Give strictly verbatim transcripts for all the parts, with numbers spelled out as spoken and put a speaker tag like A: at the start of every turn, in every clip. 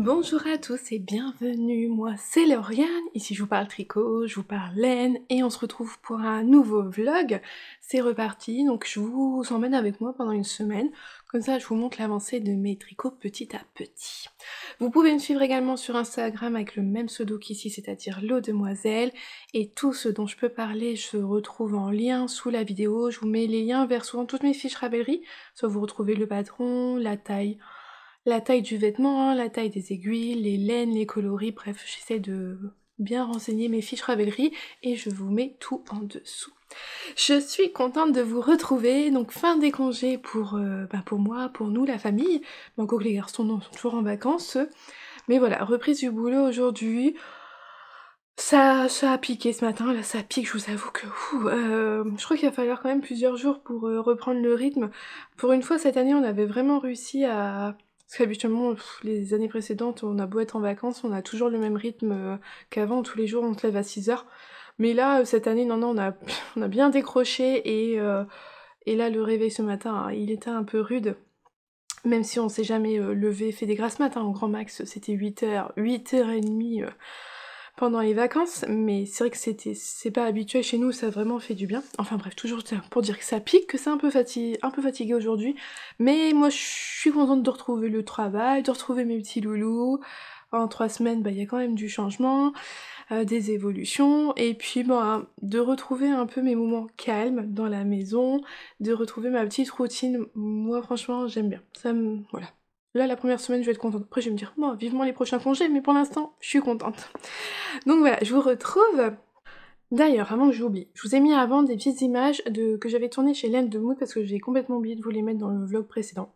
A: Bonjour à tous et bienvenue, moi c'est Lauriane, ici je vous parle tricot, je vous parle laine et on se retrouve pour un nouveau vlog. C'est reparti, donc je vous emmène avec moi pendant une semaine, comme ça je vous montre l'avancée de mes tricots petit à petit. Vous pouvez me suivre également sur Instagram avec le même pseudo qu'ici, c'est-à-dire Laudemoiselle, et tout ce dont je peux parler je retrouve en lien sous la vidéo, je vous mets les liens vers souvent toutes mes fiches Ravelry, soit vous retrouvez le patron, la taille, la taille du vêtement, la taille des aiguilles, les laines, les coloris, bref, j'essaie de bien renseigner mes fiches Ravelry et je vous mets tout en dessous. Je suis contente de vous retrouver, donc fin des congés pour, euh, bah pour moi, pour nous, la famille. Bon, encore que les garçons non, sont toujours en vacances, mais voilà, reprise du boulot aujourd'hui. Ça, ça a piqué ce matin, là ça pique, je vous avoue que ouh, euh, je crois qu'il va falloir quand même plusieurs jours pour euh, reprendre le rythme. Pour une fois cette année on avait vraiment réussi à... Parce qu'habituellement pff, les années précédentes on a beau être en vacances, on a toujours le même rythme euh, qu'avant, tous les jours on se lève à six heures. Mais là euh, cette année non non on a, on a bien décroché et, euh, et là le réveil ce matin hein, il était un peu rude. Même si on s'est jamais euh, levé, fait des grasses maths, hein, au grand max c'était huit heures, huit heures trente euh, pendant les vacances, mais c'est vrai que c'était c'est pas habituel chez nous, ça a vraiment fait du bien. Enfin bref, toujours pour dire que ça pique, que c'est un peu fatigué, un peu fatigué aujourd'hui, mais moi je suis contente de retrouver le travail, de retrouver mes petits loulous. En trois semaines, bah il y a quand même du changement, euh, des évolutions, et puis bah de retrouver un peu mes moments calmes dans la maison, de retrouver ma petite routine. Moi franchement j'aime bien, ça me... voilà. Là, la première semaine, je vais être contente. Après, je vais me dire, bon, vivement les prochains congés, mais pour l'instant, je suis contente. Donc voilà, je vous retrouve. D'ailleurs, avant que j'oublie, je vous ai mis avant des petites images de... que j'avais tournées chez Laine de Mood parce que j'ai complètement oublié de vous les mettre dans le vlog précédent.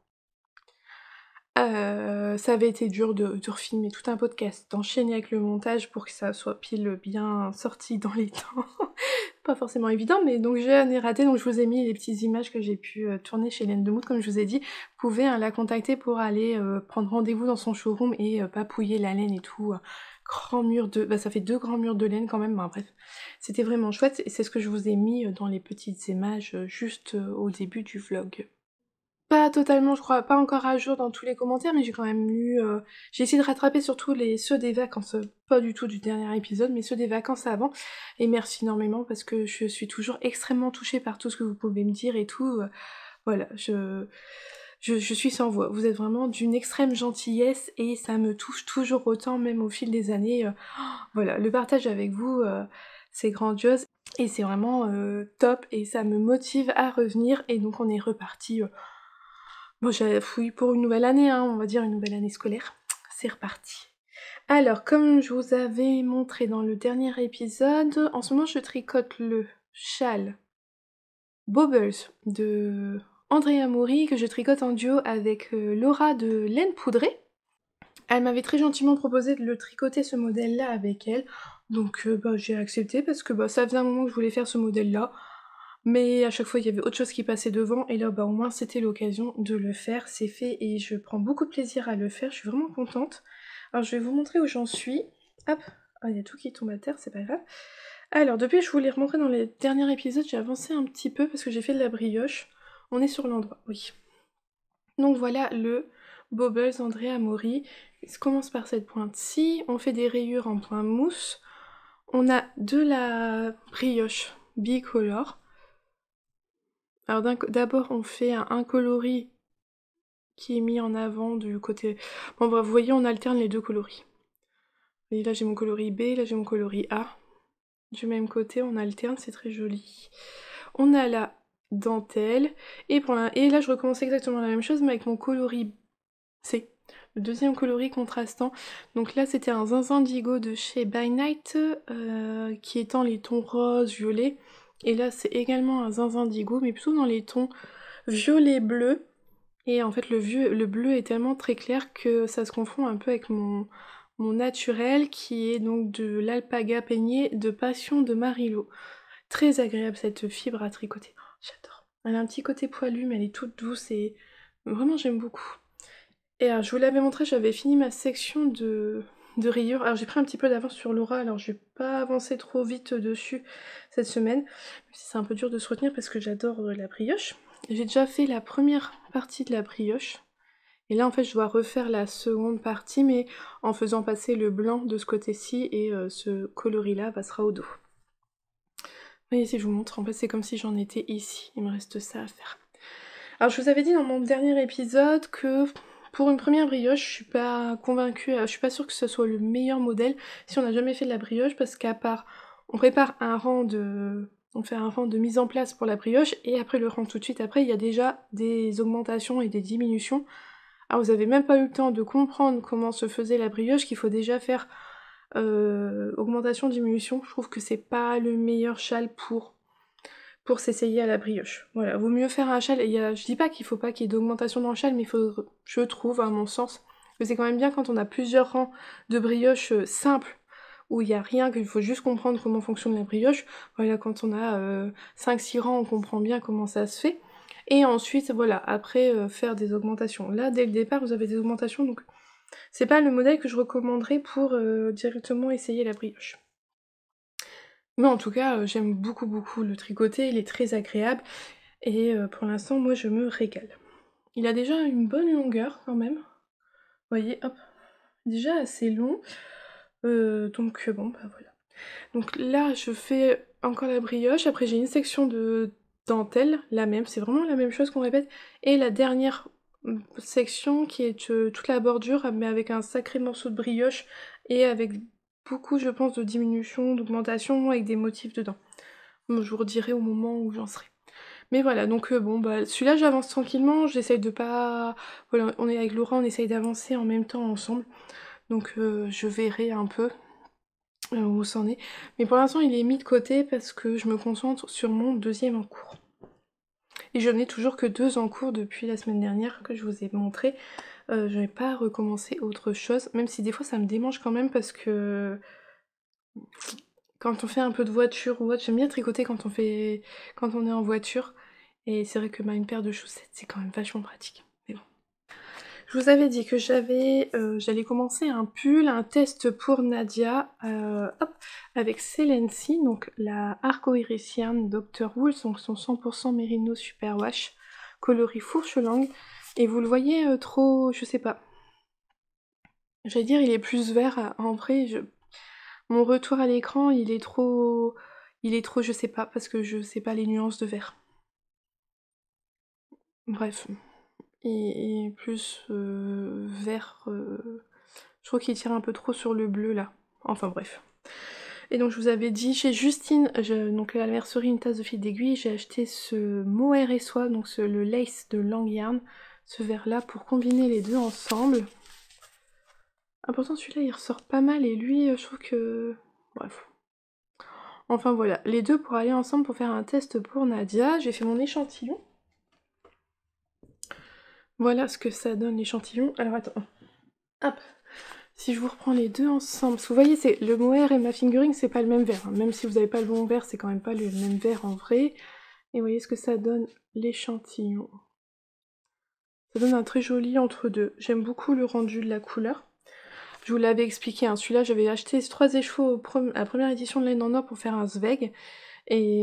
A: Euh, ça avait été dur de, de refilmer tout un podcast, d'enchaîner avec le montage pour que ça soit pile bien sorti dans les temps. Pas forcément évident, mais donc j'ai un raté, donc je vous ai mis les petites images que j'ai pu euh, tourner chez Laine de Mood, comme je vous ai dit. Vous pouvez hein, la contacter pour aller euh, prendre rendez-vous dans son showroom et euh, papouiller la laine et tout. Euh, grand mur de... Bah ça fait deux grands murs de laine quand même, bah, bref. C'était vraiment chouette, et c'est ce que je vous ai mis euh, dans les petites images euh, juste euh, au début du vlog. Pas totalement, je crois, pas encore à jour dans tous les commentaires, mais j'ai quand même lu... Euh, j'ai essayé de rattraper surtout les ceux des vacances, euh, pas du tout du dernier épisode, mais ceux des vacances avant. Et merci énormément parce que je suis toujours extrêmement touchée par tout ce que vous pouvez me dire et tout. Euh, voilà, je, je, je suis sans voix. Vous êtes vraiment d'une extrême gentillesse et ça me touche toujours autant, même au fil des années. Euh, voilà, le partage avec vous, euh, c'est grandiose. Et c'est vraiment euh, top et ça me motive à revenir. Et donc on est reparti... Euh, Bon, j'ai fouillé pour une nouvelle année, hein, on va dire une nouvelle année scolaire. C'est reparti. Alors, comme je vous avais montré dans le dernier épisode, en ce moment je tricote le châle Bobbles de Andrea Mori que je tricote en duo avec euh, Laura de Laine Poudrée. Elle m'avait très gentiment proposé de le tricoter ce modèle-là avec elle, donc euh, bah, j'ai accepté parce que bah, ça faisait un moment que je voulais faire ce modèle-là. Mais à chaque fois il y avait autre chose qui passait devant et là bah au moins c'était l'occasion de le faire, c'est fait et je prends beaucoup de plaisir à le faire, je suis vraiment contente. Alors je vais vous montrer où j'en suis. Hop, ah, il y a tout qui tombe à terre, c'est pas grave. Alors depuis je vous l'ai remontré dans les derniers épisodes, j'ai avancé un petit peu parce que j'ai fait de la brioche. On est sur l'endroit, oui. Donc voilà le Bobbles Andrea Mori. Il se commence par cette pointe-ci, on fait des rayures en point mousse. On a de la brioche bicolore. Alors d'abord on fait un, un coloris qui est mis en avant du côté... Bon bref, vous voyez on alterne les deux coloris. Et là j'ai mon coloris B, là j'ai mon coloris A. Du même côté on alterne, c'est très joli. On a la dentelle, et, pour la... et là je recommence exactement la même chose mais avec mon coloris C. Le deuxième coloris contrastant. Donc là c'était un zinzin indigo de chez By Night, euh, qui étend les tons rose, violet. Et là c'est également un zinzin indigo, mais plutôt dans les tons violet-bleu. Et en fait le, vieux, le bleu est tellement très clair que ça se confond un peu avec mon, mon naturel qui est donc de l'alpaga peigné de Passion de Marilo. Très agréable cette fibre à tricoter. Oh, j'adore. Elle a un petit côté poilu mais elle est toute douce et vraiment j'aime beaucoup. Et alors je vous l'avais montré, j'avais fini ma section de, de rayures. Alors j'ai pris un petit peu d'avance sur Laura, alors je vais pas avancer trop vite dessus cette semaine. Même si c'est un peu dur de se retenir parce que j'adore la brioche. J'ai déjà fait la première partie de la brioche. Et là en fait je dois refaire la seconde partie mais en faisant passer le blanc de ce côté-ci et euh, ce coloris là passera au dos. Vous voyez, si je vous montre, en fait c'est comme si j'en étais ici, il me reste ça à faire. Alors je vous avais dit dans mon dernier épisode que pour une première brioche, je suis pas convaincue, je suis pas sûre que ce soit le meilleur modèle si on n'a jamais fait de la brioche, parce qu'à part, on prépare un rang de... on fait un rang de mise en place pour la brioche, et après le rang tout de suite après, il y a déjà des augmentations et des diminutions. Alors vous avez même pas eu le temps de comprendre comment se faisait la brioche, qu'il faut déjà faire euh, augmentation, diminution. Je trouve que c'est pas le meilleur châle pour pour s'essayer à la brioche. Voilà, vaut mieux faire un châle, et y a, je dis pas qu'il faut pas qu'il y ait d'augmentation dans le châle, mais il faut, je trouve, à mon sens, que c'est quand même bien quand on a plusieurs rangs de brioche euh, simples, où il n'y a rien, qu'il faut juste comprendre comment fonctionne la brioche. Voilà, quand on a euh, cinq six rangs, on comprend bien comment ça se fait. Et ensuite, voilà, après, euh, faire des augmentations. Là, dès le départ, vous avez des augmentations, donc c'est pas le modèle que je recommanderais pour euh, directement essayer la brioche. Mais en tout cas, euh, j'aime beaucoup beaucoup le tricoter, il est très agréable, et euh, pour l'instant, moi, je me régale. Il a déjà une bonne longueur, quand même. Vous voyez, hop, déjà assez long. Euh, donc euh, bon, bah voilà. Donc là, je fais encore la brioche, après j'ai une section de dentelle, la même, c'est vraiment la même chose qu'on répète, et la dernière mm, section qui est euh, toute la bordure, mais avec un sacré morceau de brioche, et avec beaucoup, je pense, de diminution, d'augmentation, avec des motifs dedans. Bon, je vous redirai au moment où j'en serai. Mais voilà, donc euh, bon, bah celui-là j'avance tranquillement, j'essaye de pas... Voilà, on est avec Laura, on essaye d'avancer en même temps ensemble, donc euh, je verrai un peu euh, où c'en est. Mais pour l'instant il est mis de côté parce que je me concentre sur mon deuxième en cours. Et je n'ai toujours que deux en cours depuis la semaine dernière que je vous ai montré. Euh, je n'ai pas recommencé autre chose, même si des fois ça me démange quand même parce que... Quand on fait un peu de voiture ou autre, j'aime bien tricoter quand on fait, quand on est en voiture. Et c'est vrai que bah, une paire de chaussettes, c'est quand même vachement pratique. Mais bon. Je vous avais dit que j'avais, euh, j'allais commencer un pull, un test pour Nadia, euh, hop, avec Celency, donc la Arco-Irician docteur Wool, donc son cent pour cent Merino Superwash, coloris fourche langue. Et vous le voyez euh, trop, je sais pas. J'allais dire, il est plus vert en vrai. Je... Mon retour à l'écran, il est trop... Il est trop, je sais pas, parce que je sais pas les nuances de vert. Bref. Et, et plus euh, vert... euh, Je trouve qu'il tire un peu trop sur le bleu, là. Enfin, bref. Et donc, je vous avais dit, chez Justine, je, donc à la mercerie Une Tasse de Fil d'Aiguille, j'ai acheté ce mohair et soie, donc ce, le lace de Lang Yarn, ce vert-là, pour combiner les deux ensemble. Ah, pourtant, celui-là, il ressort pas mal, et lui, je trouve que... Bref. Enfin voilà, les deux pour aller ensemble pour faire un test pour Nadia. J'ai fait mon échantillon. Voilà ce que ça donne l'échantillon. Alors attends, hop. Si je vous reprends les deux ensemble, parce que vous voyez, c'est le mohair et ma fingering, c'est pas le même vert. Hein. Même si vous n'avez pas le bon vert, c'est quand même pas le même vert en vrai. Et vous voyez ce que ça donne l'échantillon. Ça donne un très joli entre deux. J'aime beaucoup le rendu de la couleur. Je vous l'avais expliqué, hein. Celui-là, j'avais acheté ces trois échevaux à la première édition de Laine en Or pour faire un Zweig. Et...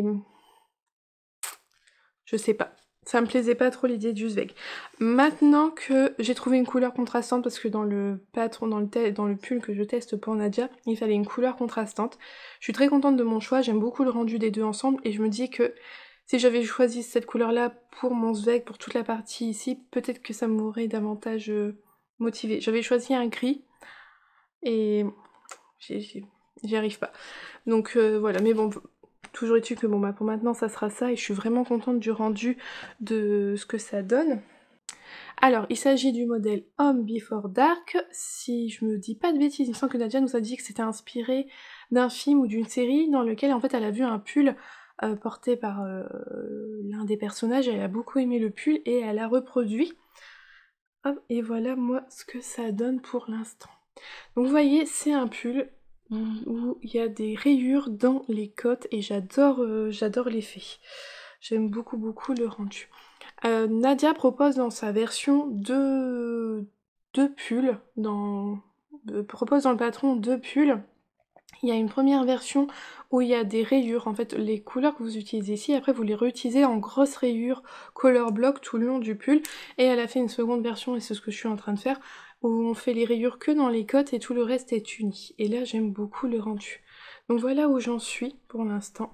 A: je sais pas. Ça me plaisait pas trop l'idée du Zweig. Maintenant que j'ai trouvé une couleur contrastante, parce que dans le patron, dans le, dans le pull que je teste pour Nadia, il fallait une couleur contrastante. Je suis très contente de mon choix, j'aime beaucoup le rendu des deux ensemble, et je me dis que si j'avais choisi cette couleur-là pour mon Zweig, pour toute la partie ici, peut-être que ça m'aurait davantage euh, motivée. J'avais choisi un gris, et j'y arrive pas. Donc euh, voilà, mais bon... Toujours est-il que bon bah pour maintenant ça sera ça et je suis vraiment contente du rendu de ce que ça donne. Alors il s'agit du modèle Home Before Dark. Si je me dis pas de bêtises, il me semble que Nadia nous a dit que c'était inspiré d'un film ou d'une série dans lequel en fait elle a vu un pull euh, porté par euh, l'un des personnages, elle a beaucoup aimé le pull et elle a reproduit. Hop, et voilà moi ce que ça donne pour l'instant. Donc vous voyez, c'est un pull où il y a des rayures dans les côtes et j'adore euh, j'adore l'effet. J'aime beaucoup beaucoup le rendu. Euh, Nadia propose dans sa version deux, deux pulls, dans, euh, propose dans le patron deux pulls. Il y a une première version où il y a des rayures. En fait, les couleurs que vous utilisez ici, après vous les réutilisez en grosses rayures color block tout le long du pull. Et elle a fait une seconde version, et c'est ce que je suis en train de faire, où on fait les rayures que dans les côtes et tout le reste est uni. Et là, j'aime beaucoup le rendu. Donc voilà où j'en suis pour l'instant.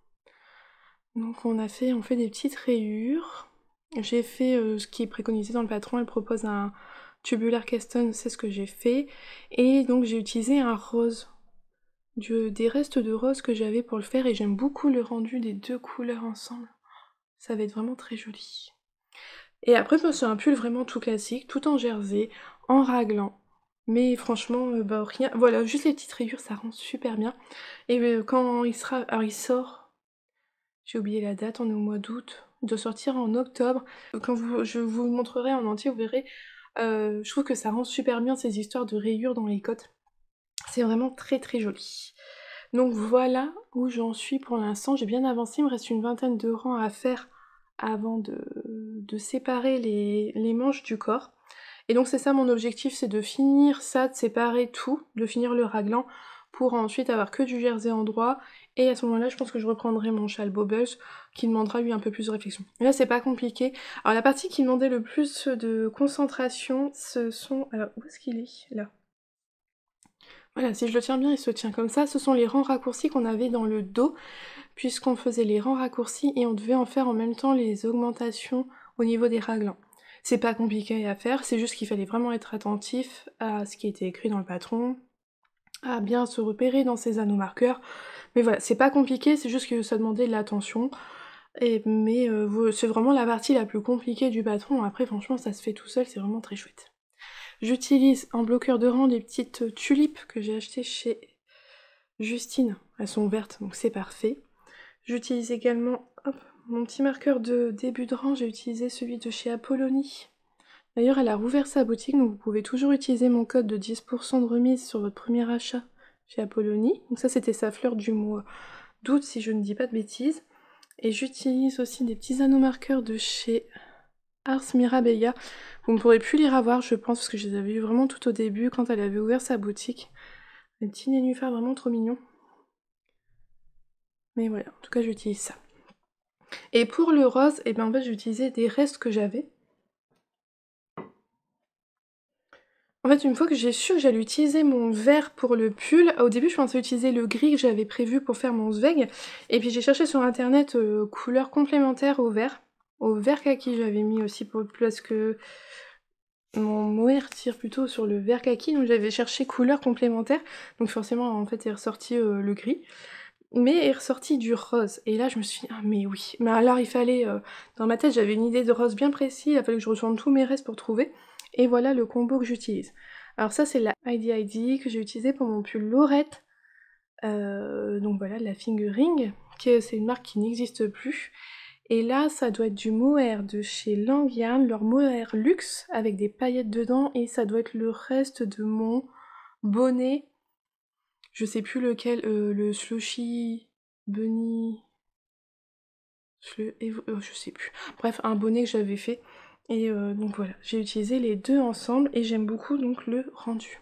A: Donc on a fait, on fait des petites rayures. J'ai fait euh, ce qui est préconisé dans le patron, elle propose un tubular cast on, c'est ce que j'ai fait. Et donc j'ai utilisé un rose, du, des restes de rose que j'avais pour le faire, et j'aime beaucoup le rendu des deux couleurs ensemble. Ça va être vraiment très joli. Et après, bah, c'est un pull vraiment tout classique, tout en jersey, en raglan. Mais franchement, euh, bah rien. Voilà, juste les petites rayures, ça rend super bien. Et euh, quand il sera. Alors il sort. J'ai oublié la date, on est au mois d'août. Il doit sortir en octobre. Quand vous, je vous le montrerai en entier, vous verrez. Euh, je trouve que ça rend super bien ces histoires de rayures dans les côtes. C'est vraiment très très joli. Donc voilà où j'en suis pour l'instant. J'ai bien avancé, il me reste une vingtaine de rangs à faire avant de, de séparer les, les manches du corps. Et donc c'est ça mon objectif, c'est de finir ça, de séparer tout, de finir le raglan, pour ensuite avoir que du jersey en droit, et à ce moment-là je pense que je reprendrai mon châle Bobbles, qui demandera lui un peu plus de réflexion. Et là c'est pas compliqué. Alors la partie qui demandait le plus de concentration, ce sont... Alors où est-ce qu'il est? Là. Voilà, si je le tiens bien, il se tient comme ça. Ce sont les rangs raccourcis qu'on avait dans le dos, puisqu'on faisait les rangs raccourcis et on devait en faire en même temps les augmentations au niveau des raglans. C'est pas compliqué à faire, c'est juste qu'il fallait vraiment être attentif à ce qui était écrit dans le patron, à bien se repérer dans ses anneaux marqueurs. Mais voilà, c'est pas compliqué, c'est juste que ça demandait de l'attention. Et, mais euh, c'est vraiment la partie la plus compliquée du patron. Après, franchement, ça se fait tout seul, c'est vraiment très chouette. J'utilise en bloqueur de rang des petites tulipes que j'ai achetées chez Justine. Elles sont vertes, donc c'est parfait. J'utilise également hop, mon petit marqueur de début de rang, j'ai utilisé celui de chez Apollonie. D'ailleurs, elle a rouvert sa boutique, donc vous pouvez toujours utiliser mon code de dix pour cent de remise sur votre premier achat chez Apollonie. Donc ça, c'était sa fleur du mois d'août, si je ne dis pas de bêtises. Et j'utilise aussi des petits anneaux marqueurs de chez Ars Mirabilia. Vous ne pourrez plus les revoir, je pense, parce que je les avais eu vraiment tout au début, quand elle avait ouvert sa boutique. Des petits nénuphars vraiment trop mignons. Mais voilà, en tout cas, j'utilise ça. Et pour le rose, et eh ben en fait, j'ai utilisé des restes que j'avais. En fait, une fois que j'ai su que j'allais utiliser mon vert pour le pull, au début je pensais utiliser le gris que j'avais prévu pour faire mon zweig, et puis j'ai cherché sur internet euh, couleurs complémentaires au vert, au vert kaki j'avais mis aussi pour le pull, parce que mon mohair tire plutôt sur le vert kaki, donc j'avais cherché couleurs complémentaires, donc forcément en fait est ressorti euh, le gris, mais est ressorti du rose, et là je me suis dit, ah mais oui, mais alors il fallait, euh, dans ma tête j'avais une idée de rose bien précis, il a fallu que je retourne tous mes restes pour trouver, et voilà le combo que j'utilise. Alors ça c'est la I D I D que j'ai utilisée pour mon pull Lorette, euh, donc voilà la fingering, que c'est une marque qui n'existe plus, et là ça doit être du mohair de chez Langyarn, leur mohair luxe, avec des paillettes dedans, et ça doit être le reste de mon bonnet, je sais plus lequel, euh, le slushy bunny... Je sais plus. Bref, un bonnet que j'avais fait. Et euh, donc voilà, j'ai utilisé les deux ensemble et j'aime beaucoup donc le rendu.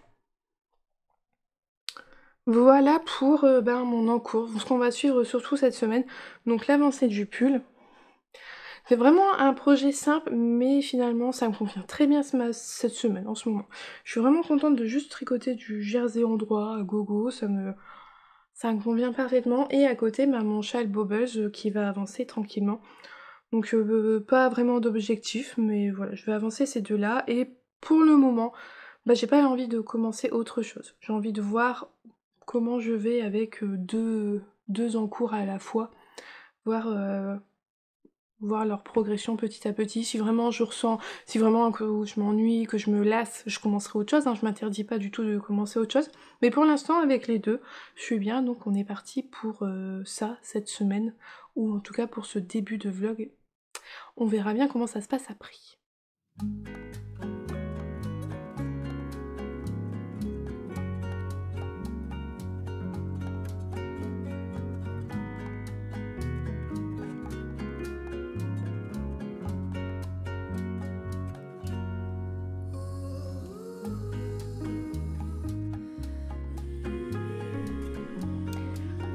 A: Voilà pour euh, ben, mon encours, ce qu'on va suivre surtout cette semaine. Donc l'avancée du pull. C'est vraiment un projet simple, mais finalement ça me convient très bien cette semaine, en ce moment. Je suis vraiment contente de juste tricoter du jersey en droit à gogo, ça me... ça me convient parfaitement. Et à côté, bah, mon châle Bobbles euh, qui va avancer tranquillement. Donc euh, pas vraiment d'objectif, mais voilà, je vais avancer ces deux-là. Et pour le moment, bah, j'ai pas envie de commencer autre chose. J'ai envie de voir comment je vais avec euh, deux, deux en cours à la fois. Voir, euh, voir leur progression petit à petit. Si vraiment je ressens, si vraiment que je m'ennuie, que je me lasse, je commencerai autre chose. Hein. Je m'interdis pas du tout de commencer autre chose. Mais pour l'instant, avec les deux, je suis bien. Donc on est parti pour euh, ça, cette semaine. Ou en tout cas pour ce début de vlog. On verra bien comment ça se passe après.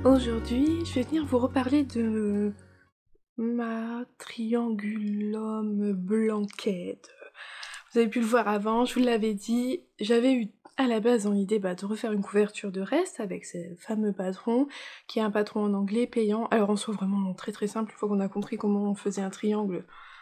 A: Aujourd'hui, je vais venir vous reparler de ma triangulum blanquette. Vous avez pu le voir avant, je vous l'avais dit, j'avais eu à la base dans l'idée bah, de refaire une couverture de reste avec ce fameux patron, qui est un patron en anglais payant. Alors en soit vraiment très très simple, une fois qu'on a compris comment on faisait un triangle,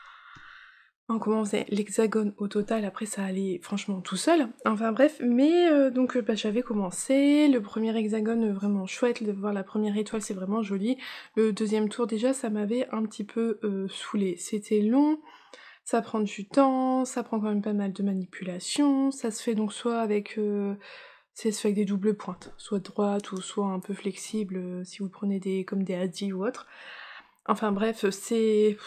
A: on commençait l'hexagone au total, après ça allait franchement tout seul. Enfin bref, mais euh, donc bah, j'avais commencé, le premier hexagone vraiment chouette, de voir la première étoile c'est vraiment joli. Le deuxième tour déjà ça m'avait un petit peu euh, saoulé. C'était long, ça prend du temps, ça prend quand même pas mal de manipulation, ça se fait donc soit avec... Euh, c'est se fait avec des doubles pointes, soit droite ou soit un peu flexible euh, si vous prenez des comme des hadis ou autre. Enfin bref, c'est...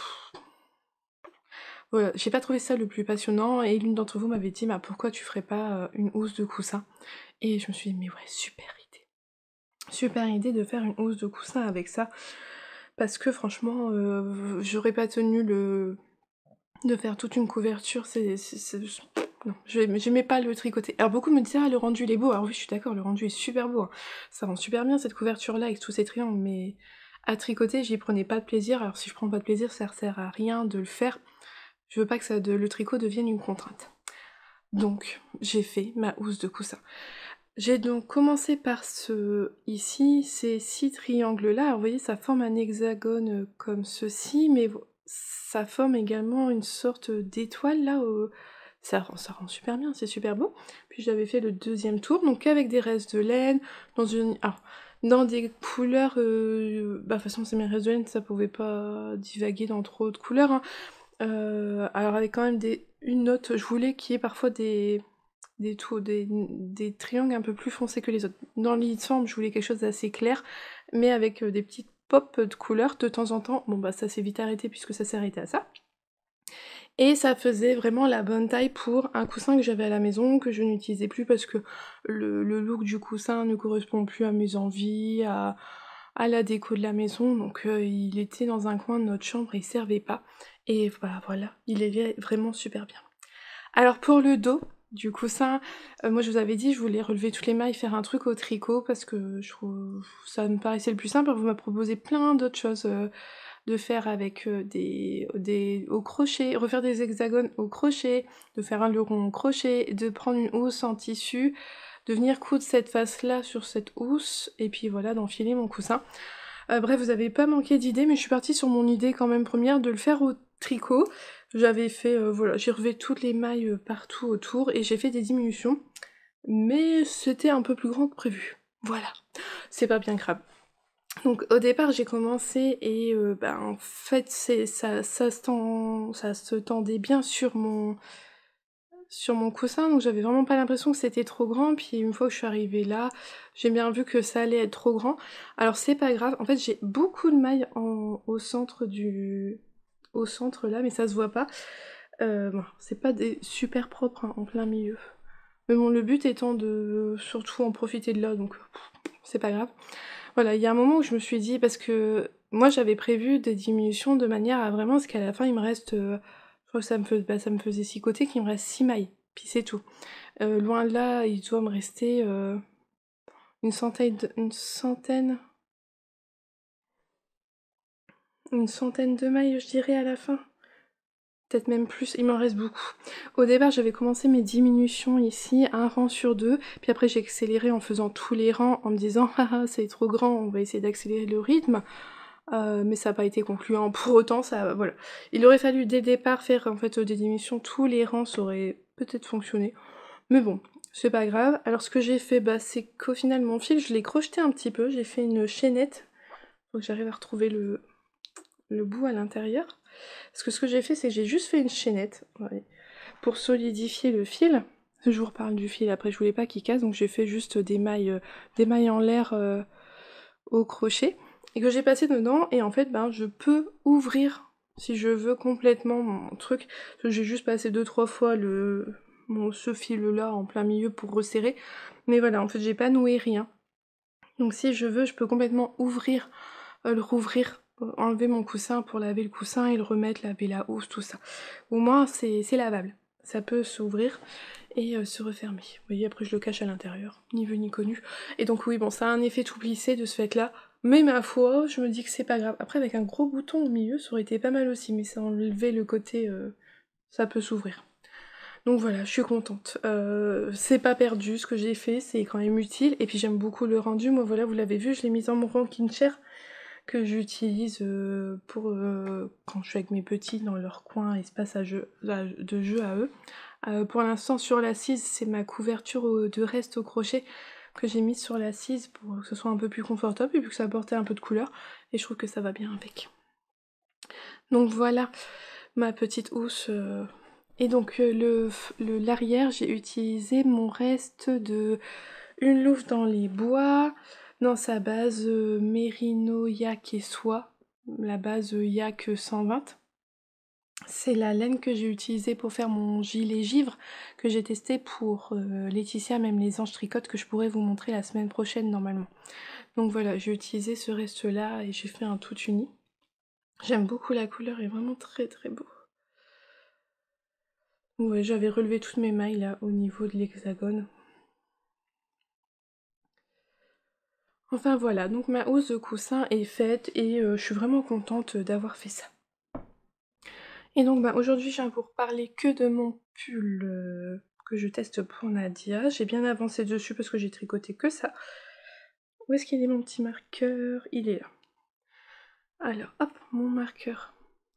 A: Voilà, j'ai pas trouvé ça le plus passionnant et l'une d'entre vous m'avait dit bah, pourquoi tu ferais pas euh, une housse de coussin. Et je me suis dit mais ouais, super idée. Super idée de faire une housse de coussin avec ça. Parce que franchement, euh, j'aurais pas tenu le de faire toute une couverture, c'est... Non, j'aimais pas le tricoter. Alors beaucoup me disaient ah le rendu il est beau, alors oui je suis d'accord, le rendu est super beau, hein. Ça rend super bien cette couverture là avec tous ces triangles, mais à tricoter j'y prenais pas de plaisir, alors si je prends pas de plaisir ça sert à rien de le faire. Je veux pas que ça de, le tricot devienne une contrainte. Donc, j'ai fait ma housse de coussin. J'ai donc commencé par ce... Ici, ces six triangles-là. Alors, vous voyez, ça forme un hexagone comme ceci, mais ça forme également une sorte d'étoile, là. Au... Ça, rend, ça rend super bien, c'est super beau. Puis, j'avais fait le deuxième tour, donc avec des restes de laine, dans une... Alors, dans des couleurs... Euh... Bah, de toute façon, c'est mes restes de laine, ça pouvait pas divaguer dans trop de couleurs, hein. Euh, alors avec quand même des, une note, je voulais qu'il y ait parfois des, des, tout, des, des triangles un peu plus foncés que les autres. Dans l'ensemble, je voulais quelque chose d'assez clair, mais avec euh, des petites pops de couleurs de temps en temps. Bon bah ça s'est vite arrêté puisque ça s'est arrêté à ça. Et ça faisait vraiment la bonne taille pour un coussin que j'avais à la maison, que je n'utilisais plus parce que le, le look du coussin ne correspond plus à mes envies, à, à la déco de la maison, donc euh, il était dans un coin de notre chambre et il servait pas. Et bah voilà, il est vraiment super bien. Alors pour le dos du coussin, euh, moi je vous avais dit je voulais relever toutes les mailles, faire un truc au tricot parce que je trouve ça me paraissait le plus simple. Vous m'avez proposé plein d'autres choses euh, de faire avec euh, des, des au crochet, refaire des hexagones au crochet, de faire un luron au crochet, de prendre une housse en tissu, de venir coudre cette face là sur cette housse et puis voilà d'enfiler mon coussin. Euh, bref, vous avez pas manqué d'idées, mais je suis partie sur mon idée quand même première de le faire au tricot. J'avais fait, euh, voilà, j'ai relevé toutes les mailles euh, partout autour et j'ai fait des diminutions, mais c'était un peu plus grand que prévu. Voilà, c'est pas bien grave. Donc au départ j'ai commencé et euh, bah, en fait c'est ça, ça, se tend, ça se tendait bien sur mon sur mon coussin, donc j'avais vraiment pas l'impression que c'était trop grand, puis une fois que je suis arrivée là, j'ai bien vu que ça allait être trop grand. Alors c'est pas grave, en fait j'ai beaucoup de mailles en, au centre du... au centre là, mais ça se voit pas. Euh, bon, c'est pas des super propres hein, en plein milieu. Mais bon, le but étant de surtout en profiter de là, donc c'est pas grave. Voilà, il y a un moment où je me suis dit, parce que moi j'avais prévu des diminutions de manière à vraiment, parce qu'à la fin il me reste... Euh, je crois que ça me, fais, bah, ça me faisait six côtés, qu'il me reste six mailles, puis c'est tout. Euh, loin de là, il doit me rester euh, une centaine, de, une centaine, une centaine de mailles, je dirais, à la fin. Peut-être même plus, il m'en reste beaucoup. Au départ, j'avais commencé mes diminutions ici, un rang sur deux, puis après j'ai accéléré en faisant tous les rangs, en me disant « Ah c'est trop grand, on va essayer d'accélérer le rythme ». Euh, mais ça n'a pas été concluant. Pour autant, ça, voilà. Il aurait fallu dès le départ faire en fait des diminutions, tous les rangs, ça aurait peut-être fonctionné. Mais bon, c'est pas grave. Alors ce que j'ai fait, bah, c'est qu'au final mon fil, je l'ai crocheté un petit peu. J'ai fait une chaînette. Faut que j'arrive à retrouver le, le bout à l'intérieur. Parce que ce que j'ai fait, c'est que j'ai juste fait une chaînette. Ouais, pour solidifier le fil. Je vous reparle du fil après, je voulais pas qu'il casse, donc j'ai fait juste des mailles, euh, des mailles en l'air euh, au crochet. Et que j'ai passé dedans, et en fait, ben, je peux ouvrir, si je veux, complètement mon truc. J'ai juste passé deux trois fois le, mon, ce fil-là en plein milieu pour resserrer. Mais voilà, en fait, j'ai pas noué rien. Donc si je veux, je peux complètement ouvrir, euh, le rouvrir, euh, enlever mon coussin pour laver le coussin et le remettre, laver la housse, tout ça. Au moins, c'est lavable. Ça peut s'ouvrir et euh, se refermer. Vous voyez, après je le cache à l'intérieur, ni vu ni connu. Et donc oui, bon, ça a un effet tout plissé de ce fait-là. Mais ma foi, je me dis que c'est pas grave. Après, avec un gros bouton au milieu, ça aurait été pas mal aussi, mais ça enlevait le côté... euh, ça peut s'ouvrir. Donc voilà, je suis contente. Euh, c'est pas perdu, ce que j'ai fait, c'est quand même utile. Et puis j'aime beaucoup le rendu. Moi voilà, vous l'avez vu, je l'ai mis dans mon ranking chair que j'utilise euh, pour euh, quand je suis avec mes petits dans leur coin espace à jeu, à- de jeu à eux. Euh, pour l'instant sur l'assise, c'est ma couverture au- de reste au crochet que j'ai mise sur l'assise pour que ce soit un peu plus confortable et puis que ça apportait un peu de couleur. Et je trouve que ça va bien avec. Donc voilà ma petite housse. euh, Et donc euh, le le- l'arrière, j'ai utilisé mon reste de une louve dans les bois, dans sa base euh, Merino Yak et Soie, la base euh, Yak cent vingt. C'est la laine que j'ai utilisée pour faire mon gilet givre, que j'ai testé pour euh, Laetitia, même les anges tricotes, que je pourrais vous montrer la semaine prochaine normalement. Donc voilà, j'ai utilisé ce reste-là et j'ai fait un tout uni. J'aime beaucoup la couleur, elle est vraiment très très beau. Ouais, j'avais relevé toutes mes mailles là au niveau de l'hexagone. Enfin voilà, donc ma housse de coussin est faite et euh, je suis vraiment contente d'avoir fait ça. Et donc bah, aujourd'hui je viens vous reparler que de mon pull euh, que je teste pour Nadia. J'ai bien avancé dessus parce que j'ai tricoté que ça. Où est-ce qu'il est mon petit marqueur? Il est là. Alors hop, mon marqueur.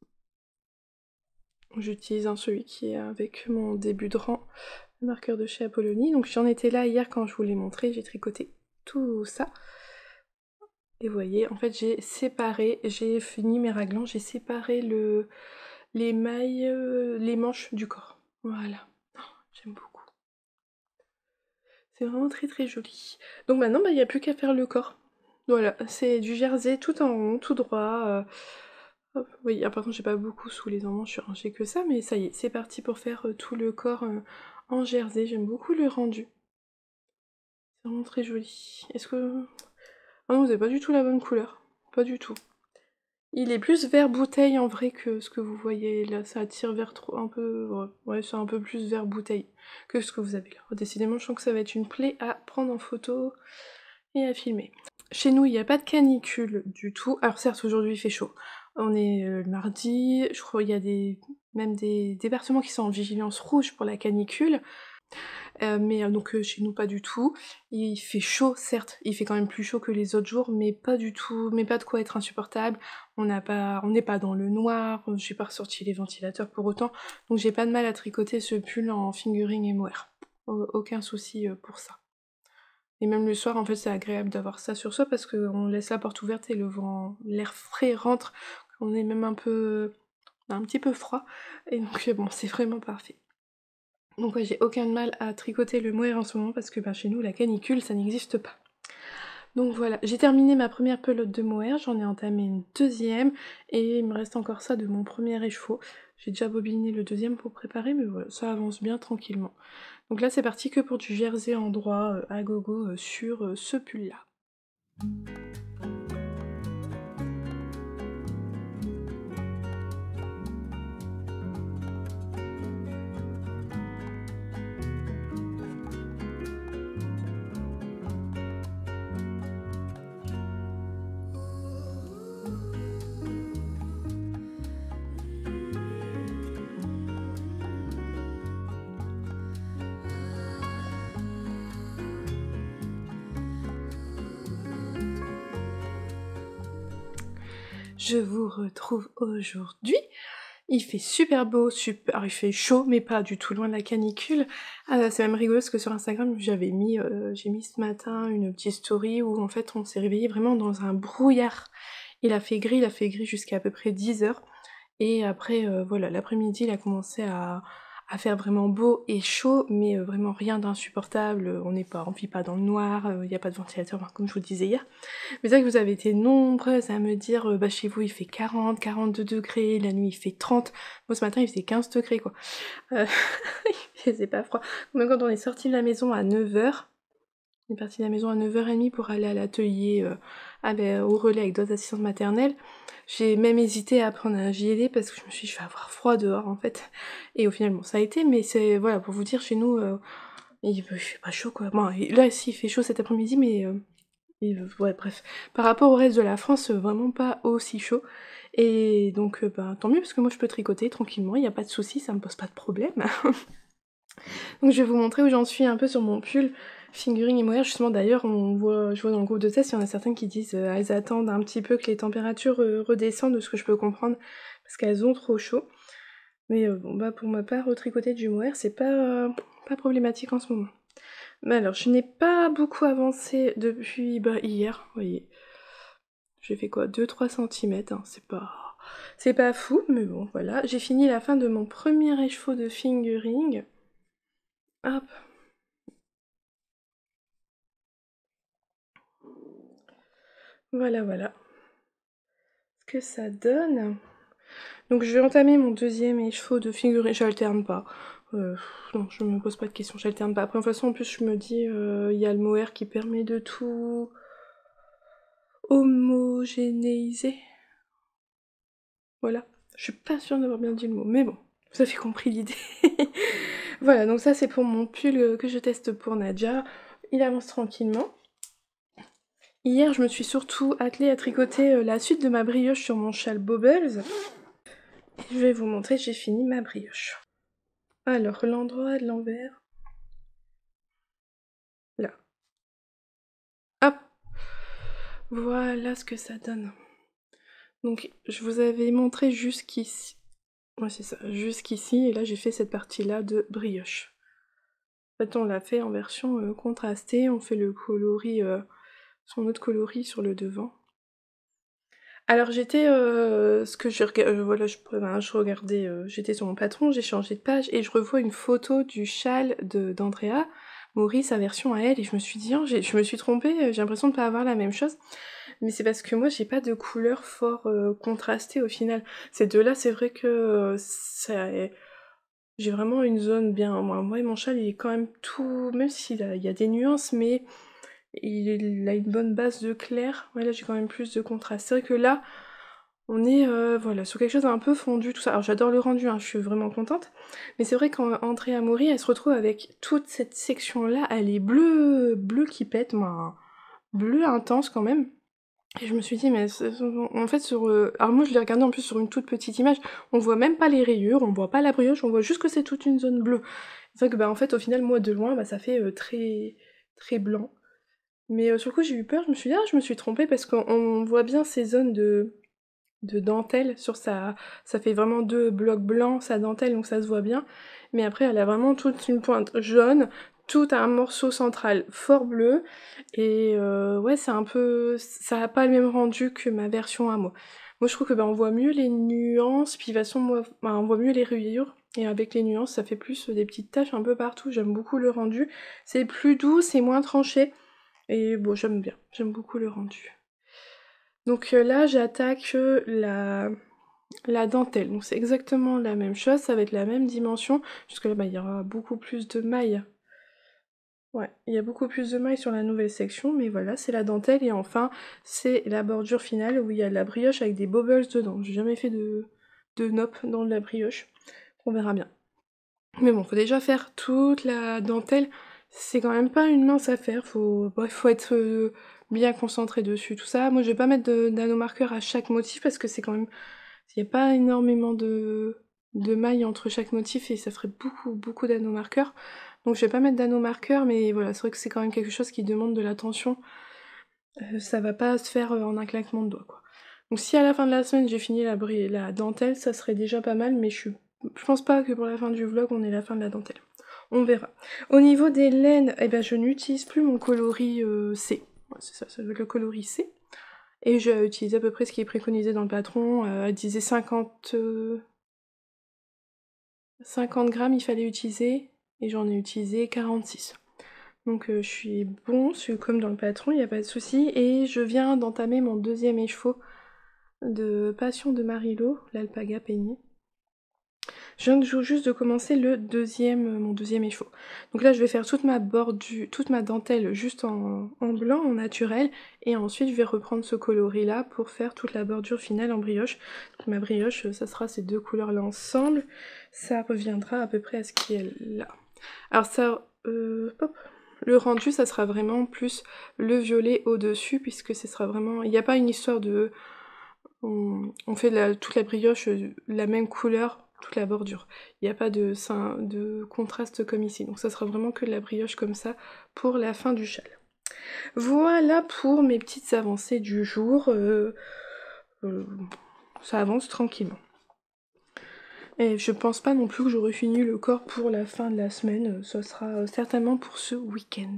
A: J'utilise un celui qui est avec mon début de rang, le marqueur de chez Apollonie. Donc j'en étais là hier quand je vous l'ai montré, j'ai tricoté tout ça. Et vous voyez, en fait j'ai séparé, j'ai fini mes raglans, j'ai séparé le, les mailles, euh, les manches du corps. Voilà, oh, j'aime beaucoup. C'est vraiment très très joli. Donc maintenant, bah, il n'y a plus qu'à faire le corps. Voilà, c'est du jersey tout en rond, tout droit. euh, hop. Oui, ah, par contre j'ai pas beaucoup sous les emmanches, j'ai que ça, mais ça y est, c'est parti pour faire euh, tout le corps euh, en jersey. J'aime beaucoup le rendu. C'est vraiment très joli. Est-ce que... Ah non, vous avez pas du tout la bonne couleur. Pas du tout. Il est plus vert bouteille en vrai que ce que vous voyez là, ça attire vers trop un peu... Ouais, ouais, c'est un peu plus vert bouteille que ce que vous avez là. Décidément, je sens que ça va être une plaie à prendre en photo et à filmer. Chez nous, il n'y a pas de canicule du tout. Alors certes, aujourd'hui il fait chaud. On est euh, le mardi, je crois qu'il y a des... même des départements qui sont en vigilance rouge pour la canicule. Euh, mais euh, donc euh, chez nous pas du tout. Il fait chaud certes, il fait quand même plus chaud que les autres jours, mais pas du tout, mais pas de quoi être insupportable. On n'a pas, on n'est pas dans le noir, j'ai pas ressorti les ventilateurs pour autant, donc j'ai pas de mal à tricoter ce pull en fingering et mohair. Au- Aucun souci euh, pour ça. Et même le soir en fait c'est agréable d'avoir ça sur soi parce qu'on laisse la porte ouverte et le vent, l'air frais rentre. On est même un peu, un petit peu froid et donc bon c'est vraiment parfait. Donc ouais, j'ai aucun mal à tricoter le mohair en ce moment parce que bah, chez nous, la canicule, ça n'existe pas. Donc voilà, j'ai terminé ma première pelote de mohair, j'en ai entamé une deuxième, et il me reste encore ça de mon premier écheveau. J'ai déjà bobiné le deuxième pour préparer, mais voilà, ça avance bien tranquillement. Donc là, c'est parti que pour du jersey en droit euh, à gogo euh, sur euh, ce pull-là. Je vous retrouve aujourd'hui. Il fait super beau, super... Alors, il fait chaud, mais pas du tout loin de la canicule. Euh, c'est même rigolo parce que sur Instagram, j'avais mis, euh, j'ai mis ce matin une petite story où en fait on s'est réveillé vraiment dans un brouillard. Il a fait gris, il a fait gris jusqu'à à peu près dix heures. Et après, euh, voilà, l'après-midi, il a commencé à, à faire vraiment beau et chaud, mais euh, vraiment rien d'insupportable. On n'est pas, on vit pas dans le noir, il n'y a pas de ventilateur, enfin, comme je vous le disais hier. Mais c'est vrai que vous avez été nombreuses à me dire, euh, bah chez vous il fait quarante, quarante-deux degrés, la nuit il fait trente. Moi ce matin il faisait quinze degrés quoi. Euh, il faisait pas froid. Même quand on est sorti de la maison à neuf heures, on est parti de la maison à neuf heures trente pour aller à l'atelier euh, avec- au relais avec d'autres assistantes maternelles. J'ai même hésité à prendre un gilet parce que je me suis dit je vais avoir froid dehors en fait. Et au final bon ça a été, mais c'est voilà pour vous dire chez nous euh, il fait pas chaud quoi. Bon là si il fait chaud cet après-midi mais... Euh, Et euh, ouais, bref. Par rapport au reste de la France, euh, vraiment pas aussi chaud. Et donc, euh, bah, tant mieux, parce que moi je peux tricoter tranquillement, il n'y a pas de souci, ça me pose pas de problème. Donc je vais vous montrer où j'en suis un peu sur mon pull fingering et mohair. Justement d'ailleurs, on voit, je vois dans le groupe de test, il y en a certaines qui disent euh, elles attendent un petit peu que les températures euh, redescendent, de ce que je peux comprendre, parce qu'elles ont trop chaud. Mais euh, bon bah pour ma part, tricoter du mohair, c'est pas, euh, pas problématique en ce moment. Mais alors, je n'ai pas beaucoup avancé depuis bah, hier, vous voyez. J'ai fait quoi, deux trois centimètres, hein, c'est pas... C'est pas fou, mais bon, voilà. J'ai fini la fin de mon premier écheveau de fingering. Hop. Voilà, voilà. Ce que ça donne. Donc je vais entamer mon deuxième écheveau de fingering. J'alterne pas. Euh, non, je me pose pas de questions, j'alterne pas. Après, de toute façon, en plus, je me dis, il euh, y a le mohair qui permet de tout homogénéiser. Voilà. Je suis pas sûre d'avoir bien dit le mot, mais bon, vous avez compris l'idée. Voilà, donc ça c'est pour mon pull que je teste pour Nadja. Il avance tranquillement. Hier, je me suis surtout attelée à tricoter la suite de ma brioche sur mon châle Bobbles. Je vais vous montrer, j'ai fini ma brioche. Alors, l'endroit de l'envers. Là. Hop. Voilà ce que ça donne. Donc, je vous avais montré jusqu'ici. Ouais, c'est ça, jusqu'ici, et là j'ai fait cette partie-là de brioche. En fait, on l'a fait en version euh, contrastée, on fait le coloris, euh, son autre coloris sur le devant. Alors j'étais, euh, ce que je regardais, euh, voilà, je, ben, je regardais, euh, j'étais sur mon patron, j'ai changé de page, et je revois une photo du châle de d'Andrea Mori, sa version à elle, et je me suis dit, oh, je me suis trompée, j'ai l'impression de pas avoir la même chose. Mais c'est parce que moi j'ai pas de couleur fort euh, contrastée au final. Ces deux-là, c'est vrai que euh, ça... j'ai vraiment une zone bien... Moi, moi mon châle il est quand même tout... Même s'il a... il y a des nuances, mais il a une bonne base de clair. Ouais, là j'ai quand même plus de contraste. C'est vrai que là, on est euh, voilà, sur quelque chose d'un peu fondu, tout ça. Alors j'adore le rendu, hein, je suis vraiment contente. Mais c'est vrai qu'Andrea Mori, elle se retrouve avec toute cette section-là, elle est bleue, bleue qui pète, moi, bleu intense quand même. Et je me suis dit, mais en fait, sur. Euh... Alors, moi, je l'ai regardé en plus sur une toute petite image. On voit même pas les rayures, on voit pas la brioche, on voit juste que c'est toute une zone bleue. C'est vrai que, bah, en fait, au final, moi, de loin, bah, ça fait euh, très. très blanc. Mais euh, sur le coup, j'ai eu peur, je me suis dit, ah, je me suis trompée parce qu'on voit bien ces zones de. de dentelle sur sa. Ça fait vraiment deux blocs blancs, sa dentelle, donc ça se voit bien. Mais après, elle a vraiment toute une pointe jaune, tout un morceau central fort bleu, et euh, ouais, c'est un peu... ça a pas le même rendu que ma version à moi. Moi, je trouve que bah, on voit mieux les nuances, puis de toute façon, moi, bah, on voit mieux les rayures, et avec les nuances, ça fait plus des petites taches un peu partout, j'aime beaucoup le rendu. C'est plus doux, c'est moins tranché, et bon, j'aime bien, j'aime beaucoup le rendu. Donc euh, là, j'attaque euh, la... la dentelle, donc c'est exactement la même chose, ça va être la même dimension, jusque là, bah, il y aura beaucoup plus de mailles. Ouais, il y a beaucoup plus de mailles sur la nouvelle section, mais voilà, c'est la dentelle, et enfin, c'est la bordure finale où il y a de la brioche avec des bobbles dedans. J'ai jamais fait de, de nopp dans de la brioche, on verra bien. Mais bon, faut déjà faire toute la dentelle, c'est quand même pas une mince affaire, faut, bref, faut être euh, bien concentré dessus, tout ça. Moi, je vais pas mettre de nanomarqueur à chaque motif, parce que c'est quand même... il n'y a pas énormément de, de mailles entre chaque motif, et ça ferait beaucoup, beaucoup d'anneaux-marqueurs. Donc je vais pas mettre d'anneaux-marqueurs, mais voilà, c'est vrai que c'est quand même quelque chose qui demande de l'attention. Euh, ça va pas se faire euh, en un claquement de doigts, quoi. Donc si à la fin de la semaine j'ai fini la, bri- la dentelle, ça serait déjà pas mal, mais je, suis... je pense pas que pour la fin du vlog on ait la fin de la dentelle. On verra. Au niveau des laines, eh ben, je n'utilise plus mon coloris euh, C. Ouais, c'est ça, ça doit être le coloris C. Et j'ai utilisé à peu près ce qui est préconisé dans le patron. Euh, elle disait cinquante... Euh, cinquante grammes il fallait utiliser, et j'en ai utilisé quarante-six. Donc euh, je suis bon, c'est comme dans le patron, il n'y a pas de souci. Et je viens d'entamer mon deuxième écheveau de Passion de Marilo, l'alpaga peigné. Je viens de juste de commencer le deuxième, mon deuxième écheveau. Donc là je vais faire toute ma bordure, toute ma dentelle juste en, en blanc, en naturel, et ensuite je vais reprendre ce coloris là pour faire toute la bordure finale en brioche. Donc ma brioche, ça sera ces deux couleurs là ensemble, ça reviendra à peu près à ce qui est là. Alors ça, euh, hop, le rendu, ça sera vraiment plus le violet au-dessus, puisque ce sera vraiment... Il n'y a pas une histoire de... On, on fait la, toute la brioche euh, la même couleur, toute la bordure. Il n'y a pas de, sein- de contraste comme ici. Donc ça sera vraiment que de la brioche comme ça pour la fin du châle. Voilà pour mes petites avancées du jour. Euh, euh, ça avance tranquillement. Et je pense pas non plus que j'aurai fini le corps pour la fin de la semaine. Ce sera euh, certainement pour ce week-end.